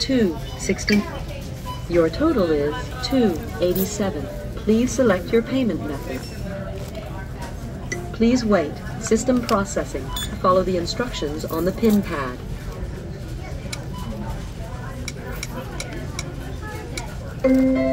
$2.60. Your total is $2.87. Please select your payment method. Please wait. System processing. Follow the instructions on the PIN pad.